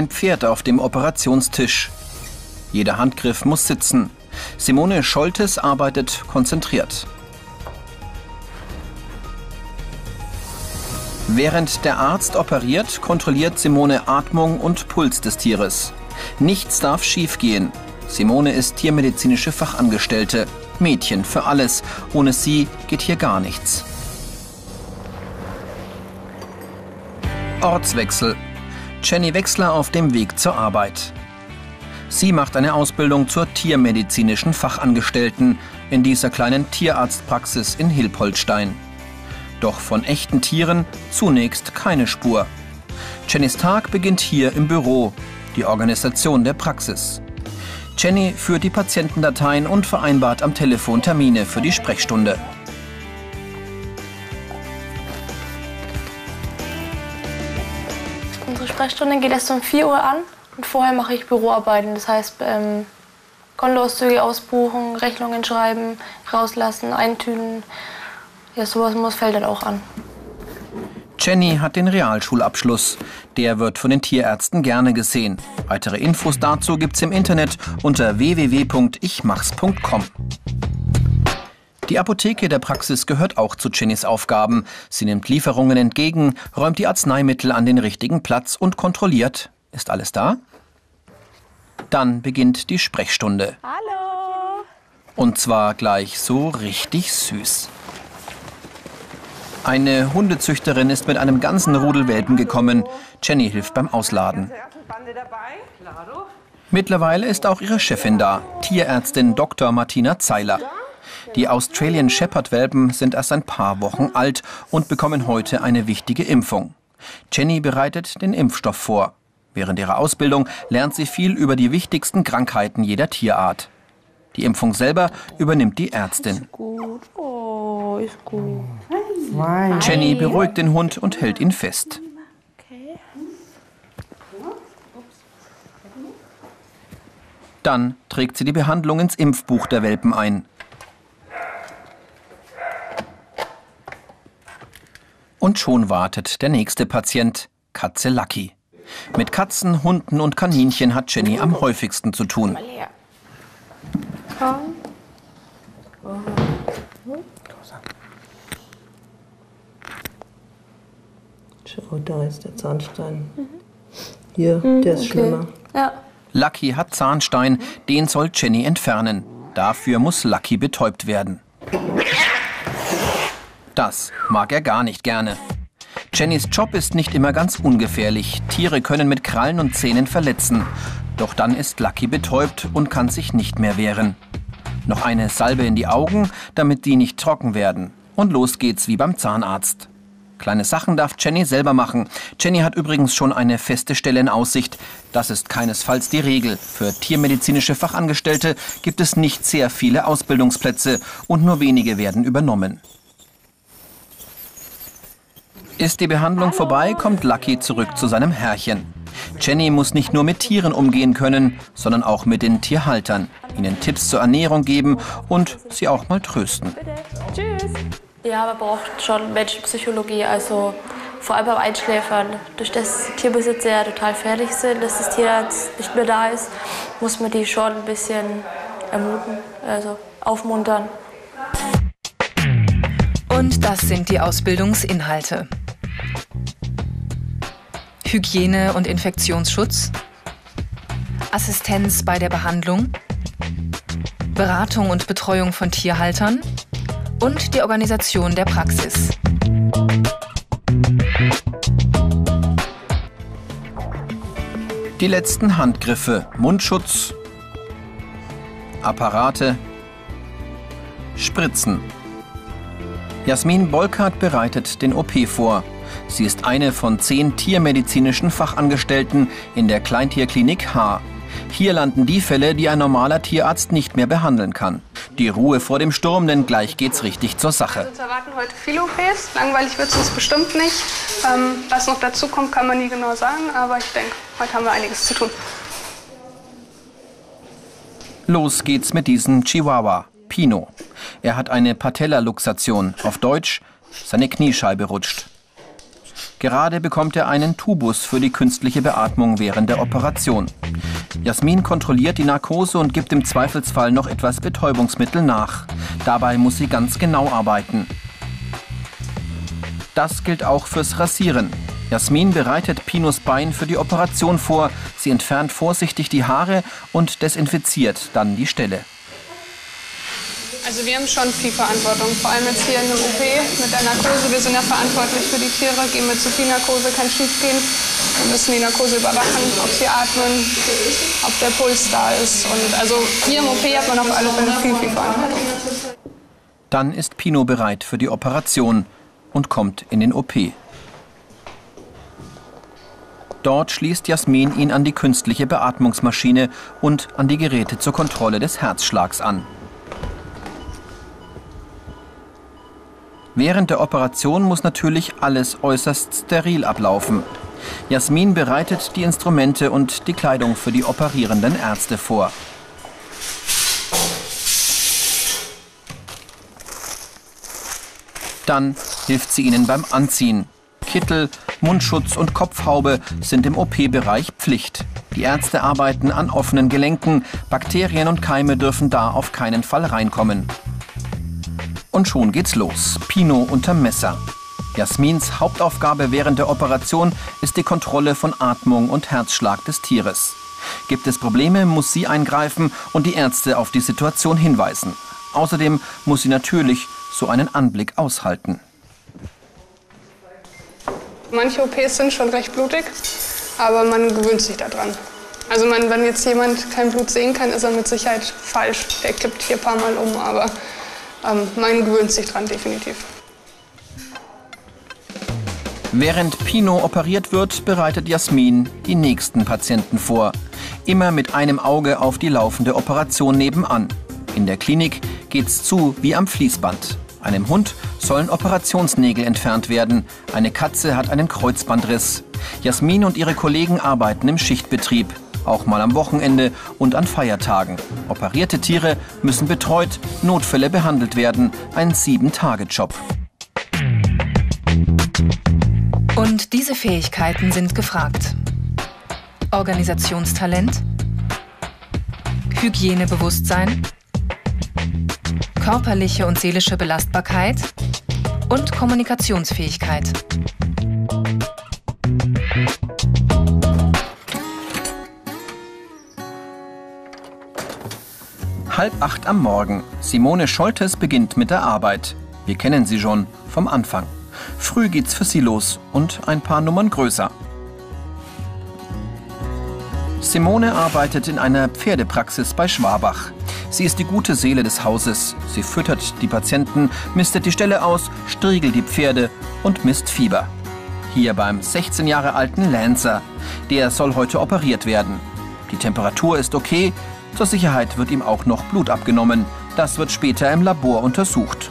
Ein Pferd auf dem Operationstisch. Jeder Handgriff muss sitzen. Simone Scholtes arbeitet konzentriert. Während der Arzt operiert, kontrolliert Simone Atmung und Puls des Tieres. Nichts darf schiefgehen. Simone ist tiermedizinische Fachangestellte. Mädchen für alles. Ohne sie geht hier gar nichts. Ortswechsel. Jenny Wechsler auf dem Weg zur Arbeit. Sie macht eine Ausbildung zur tiermedizinischen Fachangestellten in dieser kleinen Tierarztpraxis in Hilpoltstein. Doch von echten Tieren zunächst keine Spur. Jennys Tag beginnt hier im Büro, die Organisation der Praxis. Jenny führt die Patientendateien und vereinbart am Telefon Termine für die Sprechstunde. Unsere Sprechstunde geht erst um 4 Uhr an und vorher mache ich Büroarbeiten. Das heißt, Kontoauszüge ausbuchen, Rechnungen schreiben, rauslassen, eintüten. Ja, sowas fällt dann auch an. Jenny hat den Realschulabschluss. Der wird von den Tierärzten gerne gesehen. Weitere Infos dazu gibt's im Internet unter www.ichmachs.com. Die Apotheke der Praxis gehört auch zu Jennys Aufgaben. Sie nimmt Lieferungen entgegen, räumt die Arzneimittel an den richtigen Platz und kontrolliert: Ist alles da? Dann beginnt die Sprechstunde. Hallo! Und zwar gleich so richtig süß. Eine Hundezüchterin ist mit einem ganzen Rudel Welpen gekommen. Jenny hilft beim Ausladen. Mittlerweile ist auch ihre Chefin da, Tierärztin Dr. Martina Zeiler. Die Australian Shepherd-Welpen sind erst ein paar Wochen alt und bekommen heute eine wichtige Impfung. Jenny bereitet den Impfstoff vor. Während ihrer Ausbildung lernt sie viel über die wichtigsten Krankheiten jeder Tierart. Die Impfung selber übernimmt die Ärztin. Ist gut. Oh, ist gut. Jenny beruhigt den Hund und hält ihn fest. Dann trägt sie die Behandlung ins Impfbuch der Welpen ein. Und schon wartet der nächste Patient, Katze Lucky. Mit Katzen, Hunden und Kaninchen hat Jenny am häufigsten zu tun. Schau, da ist der Zahnstein. Hier, der ist schlimmer. Ja. Lucky hat Zahnstein, den soll Jenny entfernen. Dafür muss Lucky betäubt werden. Das mag er gar nicht gerne. Jennys Job ist nicht immer ganz ungefährlich. Tiere können mit Krallen und Zähnen verletzen. Doch dann ist Lucky betäubt und kann sich nicht mehr wehren. Noch eine Salbe in die Augen, damit die nicht trocken werden. Und los geht's wie beim Zahnarzt. Kleine Sachen darf Jenny selber machen. Jenny hat übrigens schon eine feste Stelle in Aussicht. Das ist keinesfalls die Regel. Für tiermedizinische Fachangestellte gibt es nicht sehr viele Ausbildungsplätze und nur wenige werden übernommen. Ist die Behandlung vorbei, kommt Lucky zurück zu seinem Herrchen. Jenny muss nicht nur mit Tieren umgehen können, sondern auch mit den Tierhaltern, ihnen Tipps zur Ernährung geben und sie auch mal trösten. Tschüss. Ja, man braucht schon Menschenpsychologie, also vor allem beim Einschläfern. Durch das Tierbesitzer ja total fertig sind, dass das Tier jetzt nicht mehr da ist, muss man die schon ein bisschen ermuten, also aufmuntern. Und das sind die Ausbildungsinhalte. Hygiene und Infektionsschutz, Assistenz bei der Behandlung, Beratung und Betreuung von Tierhaltern und die Organisation der Praxis. Die letzten Handgriffe, Mundschutz, Apparate, Spritzen. Jasmin Bolkert bereitet den OP vor. Sie ist eine von 10 tiermedizinischen Fachangestellten in der Kleintierklinik H. Hier landen die Fälle, die ein normaler Tierarzt nicht mehr behandeln kann. Die Ruhe vor dem Sturm, denn gleich geht's richtig zur Sache. Also zu erwarten heute viele OPs. Langweilig wird es uns bestimmt nicht. Was noch dazu kommt, kann man nie genau sagen. Aber ich denke, heute haben wir einiges zu tun. Los geht's mit diesem Chihuahua, Pino. Er hat eine Patellaluxation, auf Deutsch, seine Kniescheibe rutscht. Gerade bekommt er einen Tubus für die künstliche Beatmung während der Operation. Jasmin kontrolliert die Narkose und gibt im Zweifelsfall noch etwas Betäubungsmittel nach. Dabei muss sie ganz genau arbeiten. Das gilt auch fürs Rasieren. Jasmin bereitet Pinos Bein für die Operation vor. Sie entfernt vorsichtig die Haare und desinfiziert dann die Stelle. Also wir haben schon viel Verantwortung, vor allem jetzt hier in der OP mit der Narkose. Wir sind ja verantwortlich für die Tiere, gehen mit zu viel Narkose, kann schief gehen. Wir müssen die Narkose überwachen, ob sie atmen, ob der Puls da ist. Und also hier im OP hat man auf alle Fälle viel Verantwortung. Dann ist Pino bereit für die Operation und kommt in den OP. Dort schließt Jasmin ihn an die künstliche Beatmungsmaschine und an die Geräte zur Kontrolle des Herzschlags an. Während der Operation muss natürlich alles äußerst steril ablaufen. Jasmin bereitet die Instrumente und die Kleidung für die operierenden Ärzte vor. Dann hilft sie ihnen beim Anziehen. Kittel, Mundschutz und Kopfhaube sind im OP-Bereich Pflicht. Die Ärzte arbeiten an offenen Gelenken. Bakterien und Keime dürfen da auf keinen Fall reinkommen. Und schon geht's los. Pino unterm Messer. Jasmins Hauptaufgabe während der Operation ist die Kontrolle von Atmung und Herzschlag des Tieres. Gibt es Probleme, muss sie eingreifen und die Ärzte auf die Situation hinweisen. Außerdem muss sie natürlich so einen Anblick aushalten. Manche OPs sind schon recht blutig, aber man gewöhnt sich daran. Also wenn jetzt jemand kein Blut sehen kann, ist er mit Sicherheit falsch. Der kippt hier ein paar Mal um, aber man gewöhnt sich dran, definitiv. Während Pino operiert wird, bereitet Jasmin die nächsten Patienten vor. Immer mit einem Auge auf die laufende Operation nebenan. In der Klinik geht's zu wie am Fließband. Einem Hund sollen Operationsnägel entfernt werden. Eine Katze hat einen Kreuzbandriss. Jasmin und ihre Kollegen arbeiten im Schichtbetrieb. Auch mal am Wochenende und an Feiertagen. Operierte Tiere müssen betreut, Notfälle behandelt werden. Ein 7-Tage-Job. Und diese Fähigkeiten sind gefragt. Organisationstalent, Hygienebewusstsein, körperliche und seelische Belastbarkeit und Kommunikationsfähigkeit. 7:30 am Morgen. Simone Scholtes beginnt mit der Arbeit. Wir kennen sie schon vom Anfang. Früh geht's für sie los und ein paar Nummern größer. Simone arbeitet in einer Pferdepraxis bei Schwabach. Sie ist die gute Seele des Hauses. Sie füttert die Patienten, mistet die Ställe aus, striegelt die Pferde und misst Fieber. Hier beim 16 Jahre alten Lancer. Der soll heute operiert werden. Die Temperatur ist okay. Zur Sicherheit wird ihm auch noch Blut abgenommen. Das wird später im Labor untersucht.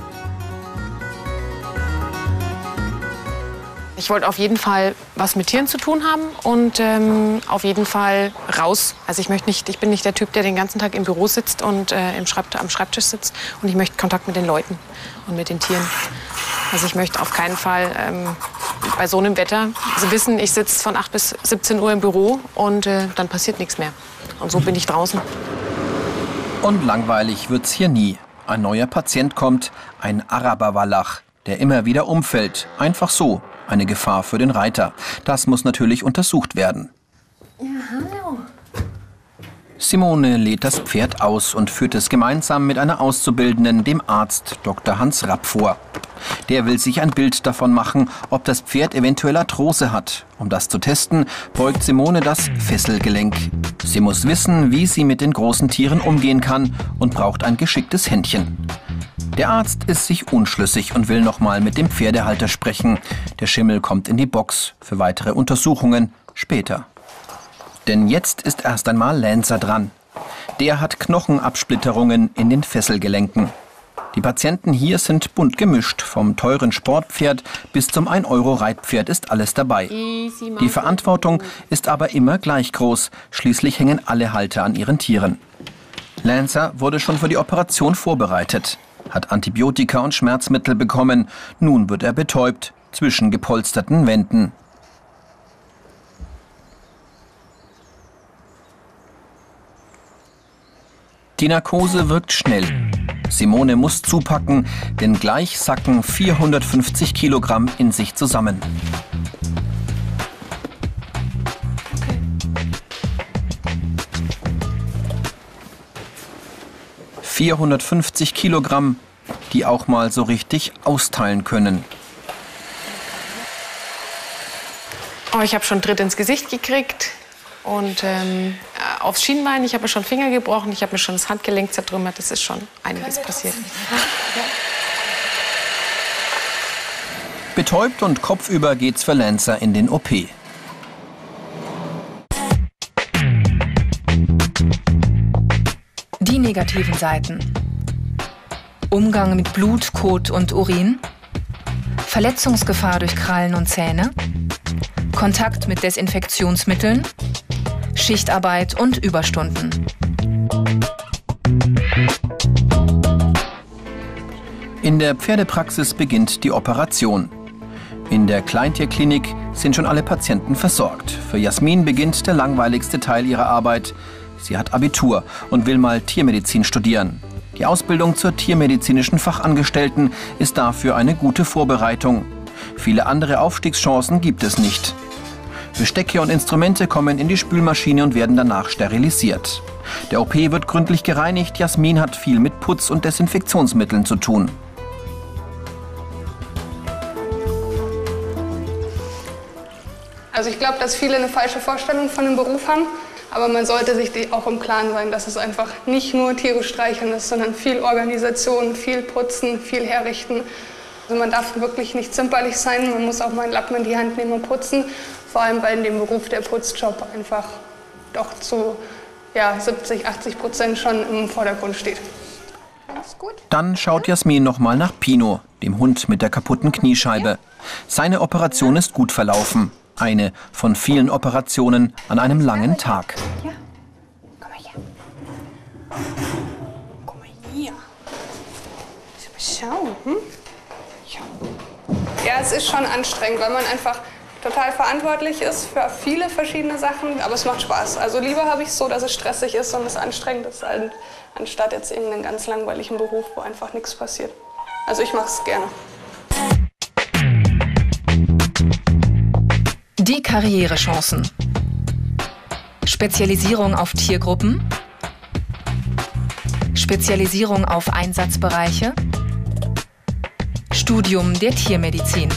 Ich wollte auf jeden Fall was mit Tieren zu tun haben und auf jeden Fall raus. Also ich bin nicht der Typ, der den ganzen Tag im Büro sitzt und am Schreibtisch sitzt. Und ich möchte Kontakt mit den Leuten und mit den Tieren. Also ich möchte auf keinen Fall bei so einem Wetter, Sie wissen, ich sitze von 8 bis 17 Uhr im Büro und dann passiert nichts mehr. Und so bin ich draußen. Und langweilig wird's hier nie. Ein neuer Patient kommt, ein Araberwallach, der immer wieder umfällt. Einfach so. Eine Gefahr für den Reiter. Das muss natürlich untersucht werden. Ja, hallo. Simone lädt das Pferd aus und führt es gemeinsam mit einer Auszubildenden, dem Arzt Dr. Hans Rapp, vor. Der will sich ein Bild davon machen, ob das Pferd eventuell Arthrose hat. Um das zu testen, beugt Simone das Fesselgelenk. Sie muss wissen, wie sie mit den großen Tieren umgehen kann und braucht ein geschicktes Händchen. Der Arzt ist sich unschlüssig und will noch mal mit dem Pferdehalter sprechen. Der Schimmel kommt in die Box für weitere Untersuchungen später. Denn jetzt ist erst einmal Lancer dran. Der hat Knochenabsplitterungen in den Fesselgelenken. Die Patienten hier sind bunt gemischt. Vom teuren Sportpferd bis zum 1-Euro-Reitpferd ist alles dabei. Die Verantwortung ist aber immer gleich groß. Schließlich hängen alle Halter an ihren Tieren. Lancer wurde schon für die Operation vorbereitet, hat Antibiotika und Schmerzmittel bekommen. Nun wird er betäubt. zwischen gepolsterten Wänden. Die Narkose wirkt schnell. Simone muss zupacken, denn gleich sacken 450 Kilogramm in sich zusammen. 450 Kilogramm, die auch mal so richtig austeilen können. Oh, ich habe schon Tritt ins Gesicht gekriegt und aufs Schienbein. Ich habe mir schon Finger gebrochen, ich habe mir schon das Handgelenk zertrümmert. Das ist schon einiges passiert. Betäubt und kopfüber geht's für Lancer in den OP. Die negativen Seiten: Umgang mit Blut, Kot und Urin, Verletzungsgefahr durch Krallen und Zähne, Kontakt mit Desinfektionsmitteln, Schichtarbeit und Überstunden. In der Pferdepraxis beginnt die Operation. In der Kleintierklinik sind schon alle Patienten versorgt. Für Jasmin beginnt der langweiligste Teil ihrer Arbeit. Sie hat Abitur und will mal Tiermedizin studieren. Die Ausbildung zur tiermedizinischen Fachangestellten ist dafür eine gute Vorbereitung. Viele andere Aufstiegschancen gibt es nicht. Bestecke und Instrumente kommen in die Spülmaschine und werden danach sterilisiert. Der OP wird gründlich gereinigt. Jasmin hat viel mit Putz- und Desinfektionsmitteln zu tun. Also ich glaube, dass viele eine falsche Vorstellung von dem Beruf haben. Aber man sollte sich auch im Klaren sein, dass es einfach nicht nur Tiere streicheln ist, sondern viel Organisation, viel Putzen, viel herrichten. Also man darf wirklich nicht zimperlich sein, man muss auch mal einen Lappen in die Hand nehmen und putzen. Vor allem, weil in dem Beruf der Putzjob einfach doch zu 70–80% schon im Vordergrund steht. Dann schaut Jasmin noch mal nach Pino, dem Hund mit der kaputten Kniescheibe. Seine Operation ist gut verlaufen. Eine von vielen Operationen an einem langen Tag. Ja, komm mal her. Komm mal hier. Schau. Ja, es ist schon anstrengend, weil man einfach total verantwortlich ist für viele verschiedene Sachen. Aber es macht Spaß. Also lieber habe ich es so, dass es stressig ist und es anstrengend ist, anstatt jetzt irgendeinen ganz langweiligen Beruf, wo einfach nichts passiert. Also ich mache es gerne. Die Karrierechancen: Spezialisierung auf Tiergruppen, Spezialisierung auf Einsatzbereiche, Studium der Tiermedizin.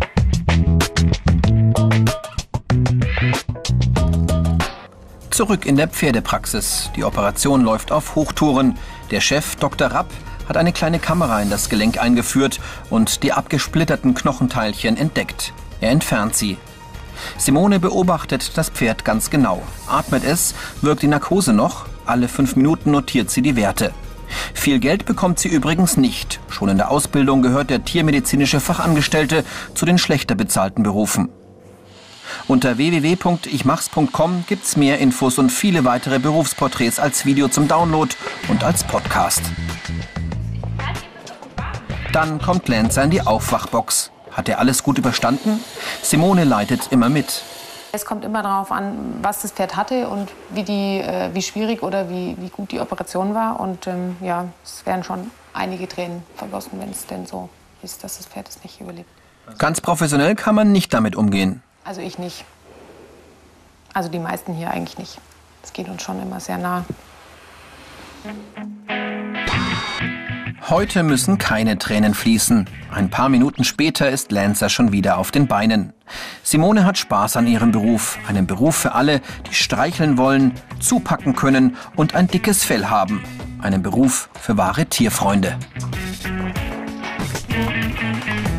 Zurück in der Pferdepraxis. Die Operation läuft auf Hochtouren. Der Chef, Dr. Rapp, hat eine kleine Kamera in das Gelenk eingeführt und die abgesplitterten Knochenteilchen entdeckt. Er entfernt sie. Simone beobachtet das Pferd ganz genau. Atmet es, wirkt die Narkose noch. Alle 5 Minuten notiert sie die Werte. Viel Geld bekommt sie übrigens nicht. Schon in der Ausbildung gehört der tiermedizinische Fachangestellte zu den schlechter bezahlten Berufen. Unter www.ichmachs.com gibt's mehr Infos und viele weitere Berufsporträts als Video zum Download und als Podcast. Dann kommt Lancer in die Aufwachbox. Hat er alles gut überstanden? Simone leitet immer mit. Es kommt immer darauf an, was das Pferd hatte und wie schwierig oder wie gut die Operation war. Und es werden schon einige Tränen vergossen, wenn es denn so ist, dass das Pferd es nicht überlebt. Ganz professionell kann man nicht damit umgehen. Also ich nicht. Also die meisten hier eigentlich nicht. Es geht uns schon immer sehr nah. Heute müssen keine Tränen fließen. Ein paar Minuten später ist Lancer schon wieder auf den Beinen. Simone hat Spaß an ihrem Beruf. Einen Beruf für alle, die streicheln wollen, zupacken können und ein dickes Fell haben. Einen Beruf für wahre Tierfreunde.